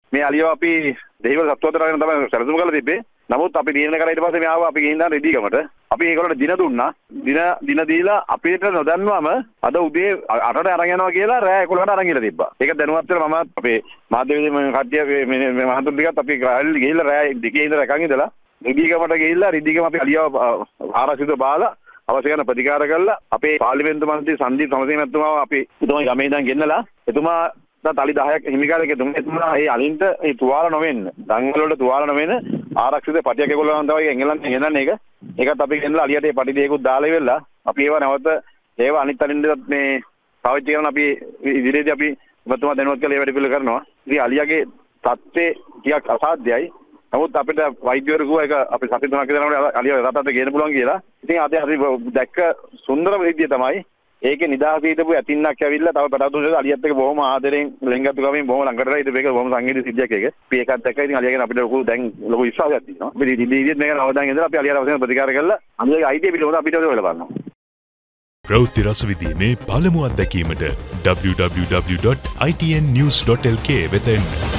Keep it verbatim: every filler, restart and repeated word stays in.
මේ අලියව අපි දෙහිවල සත්වතර අරගෙන තමයි සැලසුම් කරලා තිබ්බේ. නමුත් අපි තීරණය කරලා ඊට පස්සේ මෙයාව අපි ගිහින් දාන රෙදිගමට. අපි ඒගොල්ලන්ට දින දුන්නා. දින දින දීලා අපිට නොදන්වම අද උදේ අටට අරන් යනවා කියලා රෑ එකොළහට අරන් ගිහලා තිබ්බා. ඒක දැනුවත් වෙලා මම අපේ මාධ්‍ය වේදිකේ කට්ටිය මේ මේ මහතුන් ටිකත් අපි ග්‍රහල් ගිහිල්ලා රෑ දෙකේ ඉඳලා එකන් ඉඳලා රෙදිගමට ගිහිල්ලා රෙදිගම අපි අලියව ආරක්ෂිත බාලා අවශ්‍ය කරන ප්‍රතිකාර කළා. අපේ පාර්ලිමේන්තු මන්ත්‍රී සංදීප් සමසේනතුමාව අපි එතුමා ගමේ ඉඳන් ගෙන්නලා එතුමා තලි දහයක් හිමිකාරයෙක් එතුමා ඒ අලින්ට ඒ තුවාල නොවෙන්න දංගල වල තුවාල නොවෙන්න ආරක්ෂිත පටියක් ඒගොල්ලෝ තමයි එංගලන්තෙන් ගෙනන්නේ ඒක. ඒකත් අපි ගෙනලා අලියට ඒ පටි දෙකකුත් දාලා ඉවරලා අපි ඒව නැවත ඒව අනිත් අලින්ටත් මේ පාවිච්චි කරන අපි ඉදිරියේදී අපි ඔබතුමා දැනුවත් කරලා ඒ වැඩ පිළිවෙල කරනවා. ඉතින් අලියගේ තත්ත්වය ටිකක් අසාධ්‍යයි. නමුත් අපිට වෛද්‍යවරු කිව්වා ඒක අපි සති තුනක් විතර අලිය රටට ගේන්න පුළුවන් කියලා. ඉතින් අද අපි දැක්ක සුන්දර විදිය තමයි ඒකේ නිදහස හිටපු ඇතින්නක් ඇවිල්ලා තව පැටවතුන් අලියත් එක්ක බොහොම ආදරෙන් ලෙන්ගතු ගමින් බොහොම ළඟට ඉඳ මේක බොහොම සංගීත සිද්ධියක් ඒක. අපි ඒකත් දැක්කා. ඉතින් අලියගෙන අපිට ලොකු දැන් ලොකු විශ්වාසයක් තියෙනවා. අපි ඉදිරියට මේක නවදාගෙන ඉඳලා අපි අලියට අවශ්‍ය ප්‍රතිකාර කළා. අනිවාර්ය අයිතිය පිළිබඳව අපිට වෙලා බලනවා. ප්‍රවෘත්ති රස විදීමේ පළමු අත්දැකීමට w w w dot i t n news dot l k වෙත එන්න.